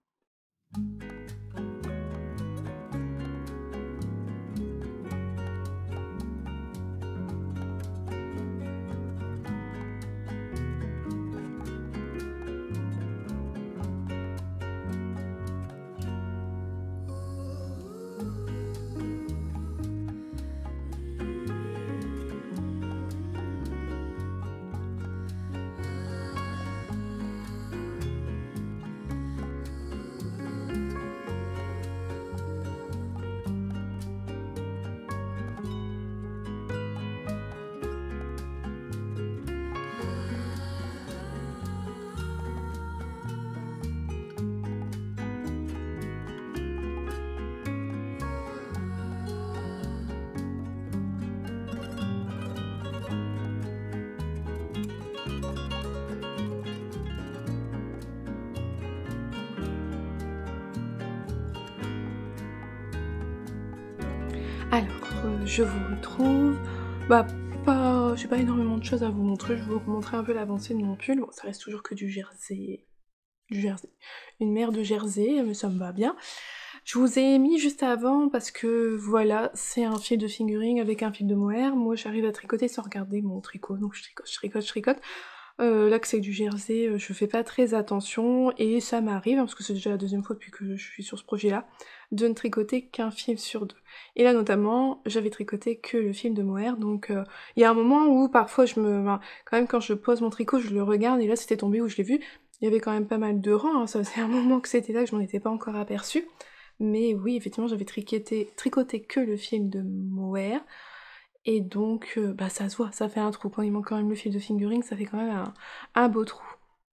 A: Alors, euh, je vous retrouve. Bah, pas... j'ai pas énormément de choses à vous montrer. Je vais vous montrer un peu l'avancée de mon pull. Bon, ça reste toujours que du jersey. Du jersey. Une mère de jersey, mais ça me va bien. Je vous ai mis juste avant parce que voilà, c'est un fil de fingering avec un fil de mohair. Moi, j'arrive à tricoter sans regarder mon tricot, donc je tricote, je tricote, je tricote. Euh, là que c'est du jersey, euh, je fais pas très attention et ça m'arrive, hein, parce que c'est déjà la deuxième fois depuis que je suis sur ce projet-là, de ne tricoter qu'un fil sur deux. Et là notamment, j'avais tricoté que le fil de mohair, donc il euh, y a un moment où parfois je me... Ben, quand même quand je pose mon tricot, je le regarde et là c'était tombé où je l'ai vu. Il y avait quand même pas mal de rangs, hein, ça faisait un moment que c'était là que je m'en étais pas encore aperçue. Mais oui, effectivement, j'avais tricoté, tricoté que le fil de mohair. Et donc, euh, bah ça se voit, ça fait un trou. Quand il manque quand même le fil de fingering, ça fait quand même un, un beau trou.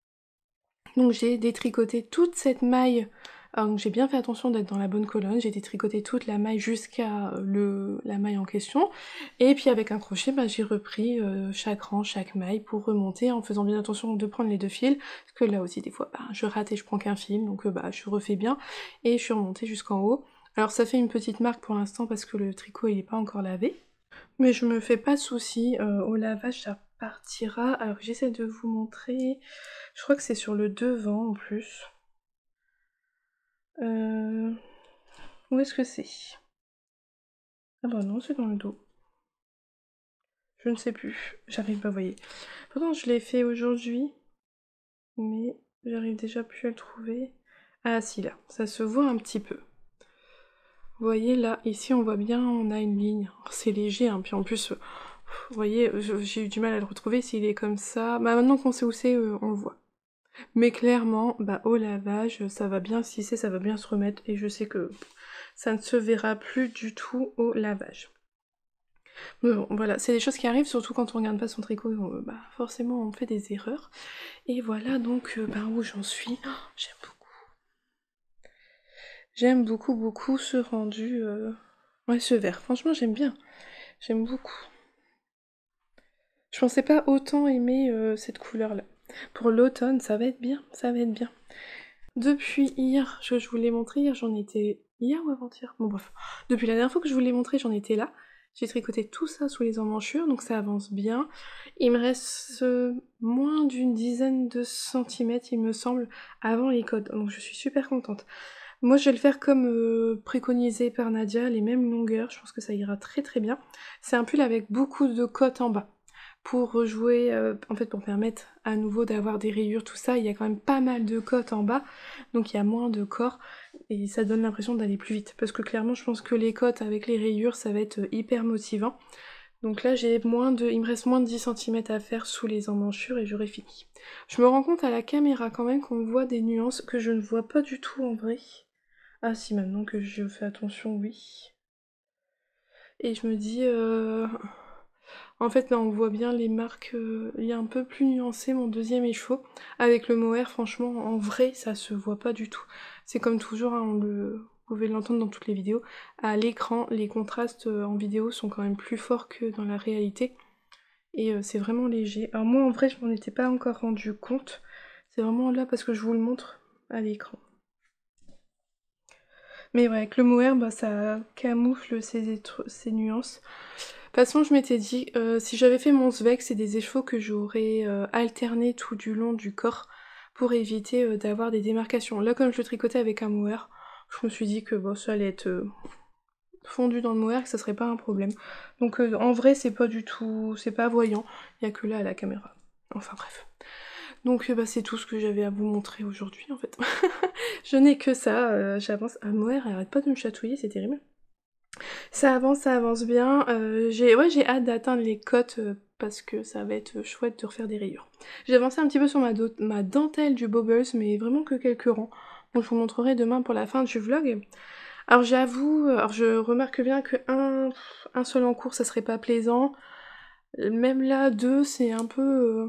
A: Donc j'ai détricoté toute cette maille. Alors, j'ai bien fait attention d'être dans la bonne colonne. J'ai détricoté toute la maille jusqu'à le, la maille en question. Et puis avec un crochet, bah, j'ai repris euh, chaque rang, chaque maille pour remonter en faisant bien attention de prendre les deux fils. Parce que là aussi, des fois, bah, je rate et je prends qu'un fil. Donc euh, bah, je refais bien. Et je suis remontée jusqu'en haut. Alors ça fait une petite marque pour l'instant parce que le tricot il est pas encore lavé. Mais je me fais pas de soucis, euh, au lavage ça partira. Alors j'essaie de vous montrer, je crois que c'est sur le devant en plus. Euh... Où est-ce que c'est? Ah bah non, c'est dans le dos. Je ne sais plus, j'arrive pas, vous voyez. Pourtant je l'ai fait aujourd'hui, mais j'arrive déjà plus à le trouver. Ah si là, ça se voit un petit peu. Vous voyez là, ici on voit bien, on a une ligne. C'est léger, hein, puis en plus, euh, vous voyez, j'ai eu du mal à le retrouver s'il est comme ça. Bah maintenant qu'on sait où c'est, euh, on le voit. Mais clairement, bah au lavage, ça va bien se lisser, ça va bien se remettre, et je sais que ça ne se verra plus du tout au lavage. Mais bon, voilà, c'est des choses qui arrivent, surtout quand on regarde pas son tricot, euh, bah forcément on fait des erreurs. Et voilà donc euh, bah, où j'en suis. Oh, j'aime beaucoup. J'aime beaucoup, beaucoup ce rendu... Euh... Ouais, ce vert, franchement j'aime bien. J'aime beaucoup. Je pensais pas autant aimer euh, cette couleur-là. Pour l'automne, ça va être bien, ça va être bien. Depuis hier, je, je vous l'ai montré, hier j'en étais... Hier ou avant-hier? Bon bref. Depuis la dernière fois que je vous l'ai montré, j'en étais là. J'ai tricoté tout ça sous les emmanchures, donc ça avance bien. Il me reste euh, moins d'une dizaine de centimètres, il me semble, avant les codes. Donc je suis super contente. Moi je vais le faire comme euh, préconisé par Nadia, les mêmes longueurs, je pense que ça ira très très bien. C'est un pull avec beaucoup de cotes en bas pour rejouer, euh, en fait pour permettre à nouveau d'avoir des rayures, tout ça, il y a quand même pas mal de cotes en bas, donc il y a moins de corps, et ça donne l'impression d'aller plus vite, parce que clairement je pense que les cotes avec les rayures, ça va être hyper motivant. Donc là j'ai moins de, il me reste moins de dix centimètres à faire sous les emmanchures et j'aurai fini. Je me rends compte à la caméra quand même qu'on voit des nuances que je ne vois pas du tout en vrai. Ah si, maintenant que je fais attention, oui. Et je me dis... Euh... En fait là on voit bien les marques, euh, il est un peu plus nuancé mon deuxième écheveau. Avec le mohair franchement en vrai ça se voit pas du tout. C'est comme toujours, hein, on le... vous pouvez l'entendre dans toutes les vidéos. À l'écran les contrastes euh, en vidéo sont quand même plus forts que dans la réalité. Et euh, c'est vraiment léger. Alors moi en vrai je m'en étais pas encore rendu compte. C'est vraiment là parce que je vous le montre à l'écran. Mais ouais, avec le mohair, bah, ça camoufle ces, ces nuances. De toute façon, je m'étais dit, euh, si j'avais fait mon sveig, c'est des écheveaux que j'aurais euh, alterné tout du long du corps pour éviter euh, d'avoir des démarcations. Là, comme je le tricotais avec un mohair, je me suis dit que bon, ça allait être euh, fondu dans le mohair, que ça serait pas un problème. Donc euh, en vrai, c'est pas du tout, c'est pas voyant. Il y a que là à la caméra. Enfin bref. Donc euh, bah, c'est tout ce que j'avais à vous montrer aujourd'hui en fait. Je n'ai que ça, euh, j'avance. Ah mohair, elle arrête pas de me chatouiller, c'est terrible. Ça avance, ça avance bien. Euh, j'ai ouais, j'ai hâte d'atteindre les cotes euh, parce que ça va être chouette de refaire des rayures. J'ai avancé un petit peu sur ma, ma dentelle du Bobbles, mais vraiment que quelques rangs. Donc je vous montrerai demain pour la fin du vlog. Alors j'avoue, alors je remarque bien que un, un seul en cours, ça serait pas plaisant. Même là, deux, c'est un peu... Euh...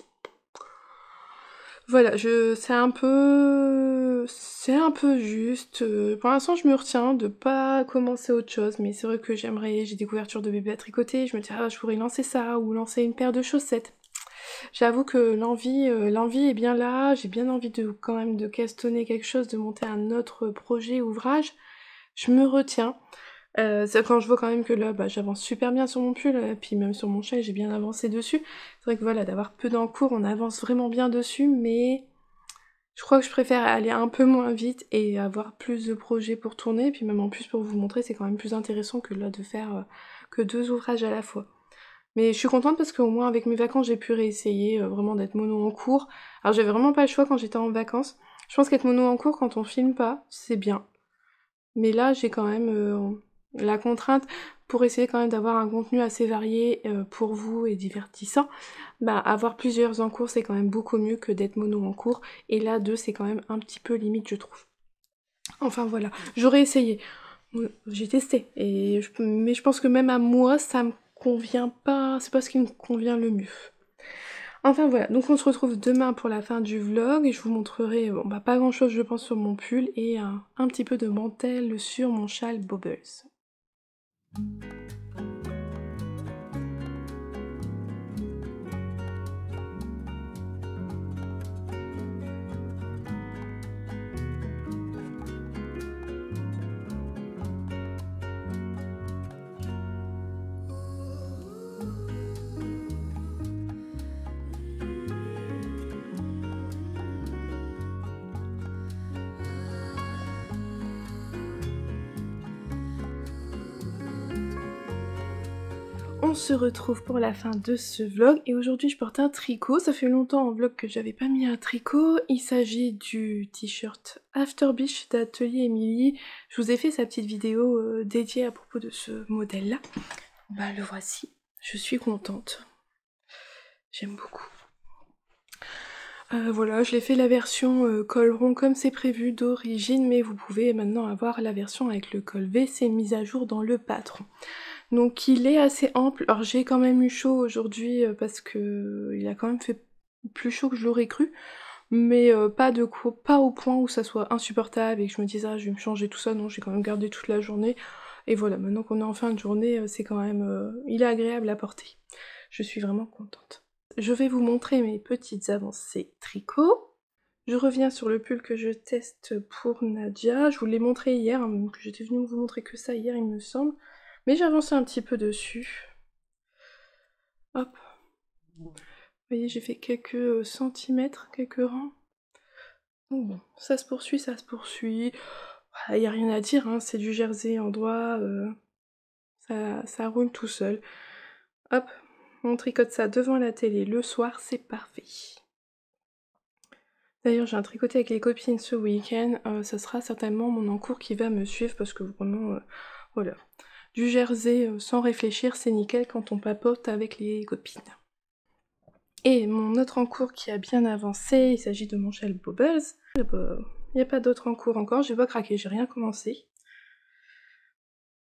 A: Voilà, je, c'est un peu, c'est un peu juste. Euh, pour l'instant, je me retiens de pas commencer autre chose, mais c'est vrai que j'aimerais, j'ai des couvertures de bébé à tricoter, je me dis ah je pourrais lancer ça ou lancer une paire de chaussettes. J'avoue que l'envie, euh, l'envie est bien là. J'ai bien envie de quand même de castonner quelque chose, de monter un autre projet ouvrage. Je me retiens. Euh, c'est quand je vois quand même que là, bah, j'avance super bien sur mon pull, et puis même sur mon châle, j'ai bien avancé dessus. C'est vrai que voilà, d'avoir peu d'encours, on avance vraiment bien dessus, mais je crois que je préfère aller un peu moins vite et avoir plus de projets pour tourner, et puis même en plus pour vous montrer, c'est quand même plus intéressant que là de faire euh, que deux ouvrages à la fois. Mais je suis contente parce qu'au moins avec mes vacances, j'ai pu réessayer euh, vraiment d'être mono en cours. Alors j'avais vraiment pas le choix quand j'étais en vacances. Je pense qu'être mono en cours quand on filme pas, c'est bien. Mais là, j'ai quand même euh, la contrainte pour essayer quand même d'avoir un contenu assez varié euh, pour vous et divertissant. Bah, avoir plusieurs en cours, c'est quand même beaucoup mieux que d'être mono en cours. Et là, deux, c'est quand même un petit peu limite, je trouve. Enfin voilà, j'aurais essayé. J'ai testé. Et je, mais je pense que même à moi, ça me convient pas. C'est pas ce qui me convient le mieux. Enfin voilà, donc on se retrouve demain pour la fin du vlog et je vous montrerai, bon bah pas grand chose je pense sur mon pull et un, un petit peu de dentelle sur mon châle Bobbles. On se retrouve pour la fin de ce vlog et aujourd'hui je porte un tricot. Ça fait longtemps en vlog que j'avais pas mis un tricot. Il s'agit du t-shirt After Beach d'Atelier Emily. Je vous ai fait sa petite vidéo euh, dédiée à propos de ce modèle là. Bah le voici, je suis contente. J'aime beaucoup. Euh, voilà, je l'ai fait la version euh, col rond comme c'est prévu d'origine, mais vous pouvez maintenant avoir la version avec le col V, c'est mise à jour dans le patron. Donc il est assez ample, alors j'ai quand même eu chaud aujourd'hui euh, parce que euh, il a quand même fait plus chaud que je l'aurais cru, mais euh, pas de quoi, pas au point où ça soit insupportable et que je me dise ah je vais me changer tout ça, non j'ai quand même gardé toute la journée, et voilà, maintenant qu'on est en fin de journée, euh, c'est quand même, euh, il est agréable à porter. Je suis vraiment contente. Je vais vous montrer mes petites avancées tricot. Je reviens sur le pull que je teste pour Nadia. Je vous l'ai montré hier, hein, que j'étais venue vous montrer que ça hier il me semble. Mais j'ai avancé un petit peu dessus. Hop. Vous voyez, j'ai fait quelques centimètres, quelques rangs. Donc bon, ça se poursuit, ça se poursuit. Il n'y a rien à dire, hein, c'est du jersey en doigt. Euh, ça, ça roule tout seul. Hop, on tricote ça devant la télé le soir, c'est parfait. D'ailleurs, j'ai un tricoté avec les copines ce week-end, euh, ça sera certainement mon encours qui va me suivre parce que vraiment, euh, voilà. Du jersey euh, sans réfléchir, c'est nickel quand on papote avec les copines. Et mon autre encours qui a bien avancé, il s'agit de mon châle Bobbles. Il n'y a pas d'autre encours encore, j'ai pas craqué, j'ai rien commencé.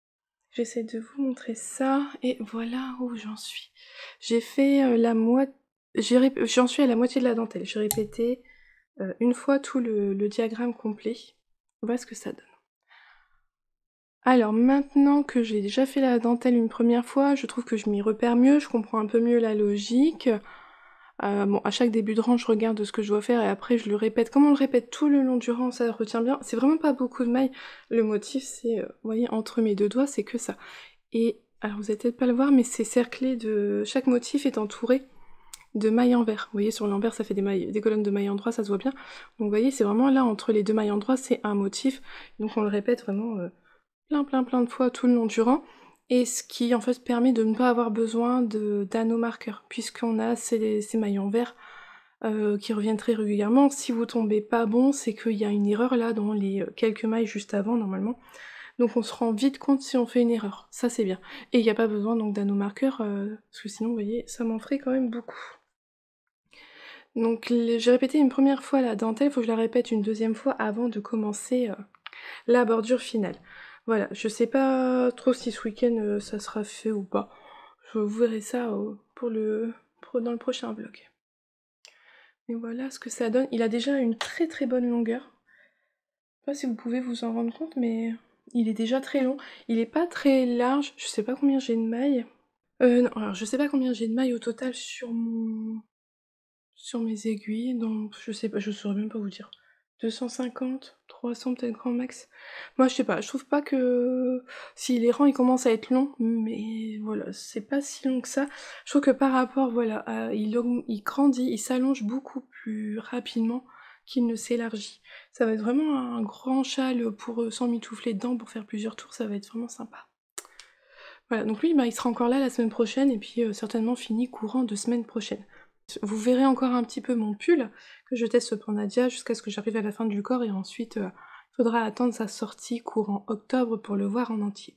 A: J'essaie de vous montrer ça, et voilà où j'en suis. J'ai fait euh, la moitié... J'en suis à la moitié de la dentelle. J'ai répété euh, une fois tout le, le diagramme complet. Voilà ce que ça donne. Alors maintenant que j'ai déjà fait la dentelle une première fois, je trouve que je m'y repère mieux, je comprends un peu mieux la logique. Euh, bon, à chaque début de rang, je regarde ce que je dois faire et après je le répète. Comme on le répète tout le long du rang, ça retient bien. C'est vraiment pas beaucoup de mailles. Le motif, c'est, euh, vous voyez, entre mes deux doigts, c'est que ça. Et, alors vous allez peut-être pas le voir, mais c'est cerclé de... Chaque motif est entouré de mailles en vert. Vous voyez, sur l'envers, ça fait des, mailles, des colonnes de mailles en droit, ça se voit bien. Donc vous voyez, c'est vraiment là, entre les deux mailles en droit, c'est un motif. Donc on le répète vraiment... Euh, plein plein plein de fois tout le long du rang, et ce qui en fait permet de ne pas avoir besoin de d'anneaux marqueurs, puisqu'on a ces, ces mailles en vert euh, qui reviennent très régulièrement. Si vous tombez pas bon, c'est qu'il y a une erreur là dans les quelques mailles juste avant normalement, donc on se rend vite compte si on fait une erreur, ça c'est bien. Et il n'y a pas besoin donc d'anneaux marqueurs, euh, parce que sinon vous voyez, ça m'en ferait quand même beaucoup. Donc j'ai répété une première fois la dentelle, il faut que je la répète une deuxième fois avant de commencer euh, la bordure finale. Voilà, je sais pas trop si ce week-end euh, ça sera fait ou pas. Je vous verrai ça euh, pour le, pour, dans le prochain vlog. Et voilà ce que ça donne. Il a déjà une très très bonne longueur. Je sais pas si vous pouvez vous en rendre compte, mais il est déjà très long. Il est pas très large, je sais pas combien j'ai de mailles. Euh, non, alors je sais pas combien j'ai de mailles au total sur mon... sur mes aiguilles, donc je sais pas, je saurais même pas vous dire. deux cent cinquante, trois cents peut-être grand max. Moi je sais pas, je trouve pas que si les rangs ils commencent à être longs, mais voilà, c'est pas si long que ça. Je trouve que par rapport, voilà, à, il, il grandit, il s'allonge beaucoup plus rapidement qu'il ne s'élargit. Ça va être vraiment un grand châle pour euh, s'emmitoufler dedans pour faire plusieurs tours, ça va être vraiment sympa. Voilà, donc lui bah, il sera encore là la semaine prochaine et puis euh, certainement fini courant de semaine prochaine. Vous verrez encore un petit peu mon pull que je teste pour Nadia jusqu'à ce que j'arrive à la fin du corps, et ensuite il euh, faudra attendre sa sortie courant octobre pour le voir en entier.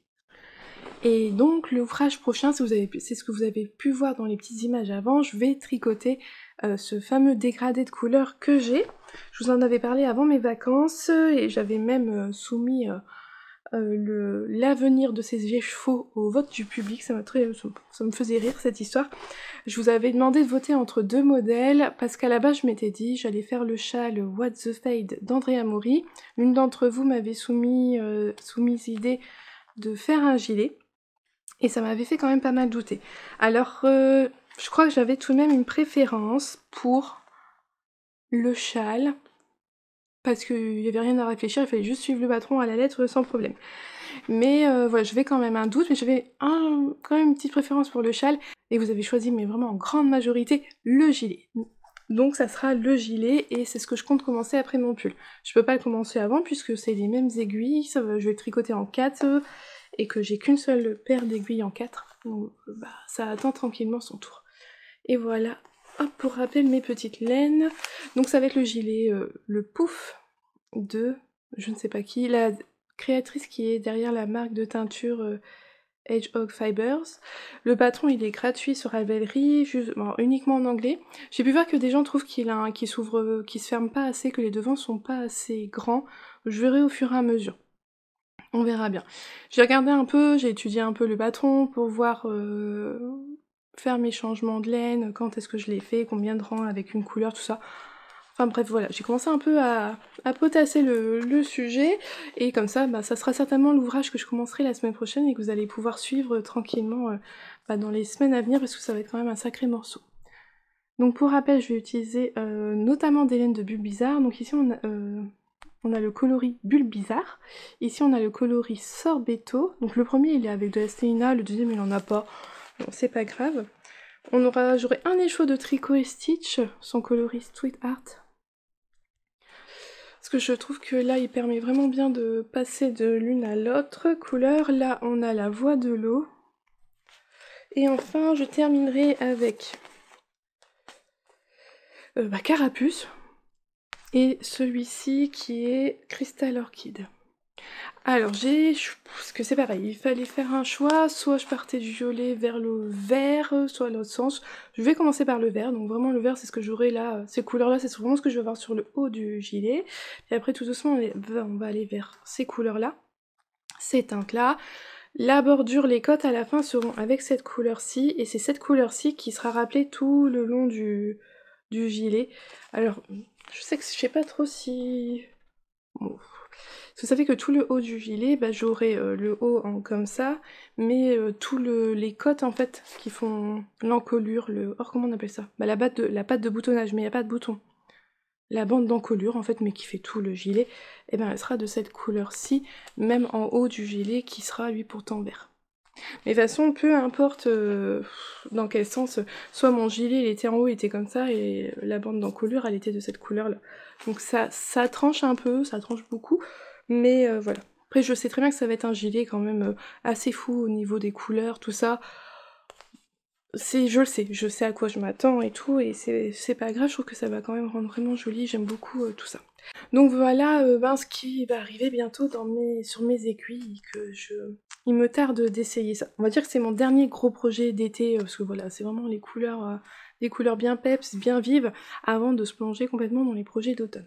A: Et donc l'ouvrage prochain, c'est ce que vous avez pu voir dans les petites images avant, je vais tricoter euh, ce fameux dégradé de couleurs que j'ai. Je vous en avais parlé avant mes vacances et j'avais même euh, soumis euh, Euh, l'avenir de ces vieux chevaux au vote du public, ça, très, ça me faisait rire cette histoire. Je vous avais demandé de voter entre deux modèles, parce qu'à la base je m'étais dit j'allais faire le châle What the Fade d'Andrea Mori. L'une d'entre vous m'avait soumis, euh, soumis l'idée de faire un gilet, et ça m'avait fait quand même pas mal douter. Alors euh, je crois que j'avais tout de même une préférence pour le châle, parce qu'il n'y avait rien à réfléchir, il fallait juste suivre le patron à la lettre sans problème. Mais euh, voilà, je vais quand même un doute, mais j'avais un, quand même une petite préférence pour le châle, et vous avez choisi, mais vraiment en grande majorité, le gilet. Donc ça sera le gilet, et c'est ce que je compte commencer après mon pull. Je peux pas le commencer avant, puisque c'est les mêmes aiguilles, ça va, je vais le tricoter en quatre, et que j'ai qu'une seule paire d'aiguilles en quatre, donc bah, ça attend tranquillement son tour. Et voilà, hop, pour rappel mes petites laines, donc ça va être le gilet, euh, le pouf de, je ne sais pas qui, la créatrice qui est derrière la marque de teinture euh, Hedgehog Fibers. Le patron il est gratuit sur Ravelry, juste, bon, uniquement en anglais. J'ai pu voir que des gens trouvent qu'il a un, qu'il s'ouvre, qu'il se ferme pas assez, que les devants sont pas assez grands. Je verrai au fur et à mesure. On verra bien. J'ai regardé un peu, j'ai étudié un peu le patron pour voir euh, faire mes changements de laine, quand est-ce que je l'ai fait, combien de rangs avec une couleur, tout ça. Enfin bref, voilà, j'ai commencé un peu à, à potasser le, le sujet, et comme ça, bah, ça sera certainement l'ouvrage que je commencerai la semaine prochaine et que vous allez pouvoir suivre tranquillement euh, bah, dans les semaines à venir, parce que ça va être quand même un sacré morceau. Donc pour rappel, je vais utiliser euh, notamment des laines de Bulle Bizarre. Donc ici on a, euh, on a le coloris Bulle Bizarre, ici on a le coloris Sorbetto. Donc le premier il est avec de la stéina, le deuxième il en a pas, bon c'est pas grave. On aura, j'aurai un écheveau de Tricot et Stitch, son coloris Sweet Art. Parce que je trouve que là, il permet vraiment bien de passer de l'une à l'autre couleur. Là, on a la voie de l'eau. Et enfin, je terminerai avec euh, bah, Carapuce. Et celui-ci qui est Crystal Orchid. Alors j'ai, parce que c'est pareil, il fallait faire un choix, soit je partais du violet vers le vert, soit l'autre sens. Je vais commencer par le vert, donc vraiment le vert c'est ce que j'aurai là, ces couleurs là c'est vraiment ce que je vais avoir sur le haut du gilet. Et après tout doucement on va aller vers ces couleurs là, ces teintes là. La bordure, les côtes à la fin seront avec cette couleur-ci, et c'est cette couleur-ci qui sera rappelée tout le long du, du gilet. Alors, je sais que je sais pas trop si... Bon. Parce que ça fait que tout le haut du gilet, bah, j'aurai euh, le haut en comme ça, mais euh, tout le, les côtes en fait, qui font l'encolure, le... Or, comment on appelle ça? Bah, la patte de, la patte de boutonnage, mais il n'y a pas de bouton. La bande d'encolure en fait, mais qui fait tout le gilet, et eh ben elle sera de cette couleur-ci, même en haut du gilet, qui sera lui pourtant vert. Mais de toute façon, peu importe euh, dans quel sens, soit mon gilet il était en haut, il était comme ça, et la bande d'encolure elle était de cette couleur-là. Donc ça, ça tranche un peu, ça tranche beaucoup, mais euh, voilà. Après je sais très bien que ça va être un gilet quand même euh, assez fou au niveau des couleurs, tout ça. C'est, je le sais, je sais à quoi je m'attends et tout, et c'est pas grave, je trouve que ça va quand même rendre vraiment joli, j'aime beaucoup euh, tout ça. Donc voilà euh, ben, ce qui va arriver bientôt dans mes, sur mes aiguilles, que je... il me tarde d'essayer ça. On va dire que c'est mon dernier gros projet d'été, euh, parce que voilà, c'est vraiment les couleurs, euh, des couleurs bien peps, bien vives, avant de se plonger complètement dans les projets d'automne.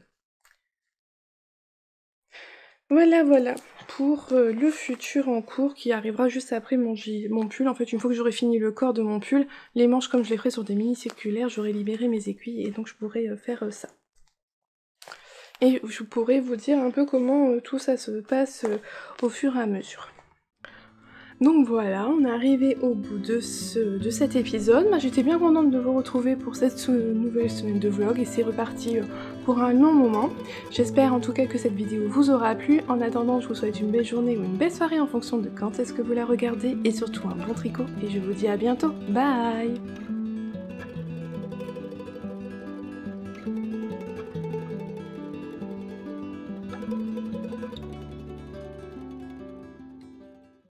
A: Voilà, voilà, pour euh, le futur en cours qui arrivera juste après mon, mon pull. En fait, une fois que j'aurai fini le corps de mon pull, les manches, comme je les ferai sur des mini circulaires, j'aurai libéré mes aiguilles et donc je pourrai euh, faire euh, ça. Et je pourrai vous dire un peu comment euh, tout ça se passe euh, au fur et à mesure. Donc voilà, on est arrivé au bout de, ce, de cet épisode. Bah, j'étais bien contente de vous retrouver pour cette nouvelle semaine de vlog et c'est reparti pour un long moment. J'espère en tout cas que cette vidéo vous aura plu. En attendant, je vous souhaite une belle journée ou une belle soirée en fonction de quand est-ce que vous la regardez et surtout un bon tricot. Et je vous dis à bientôt. Bye!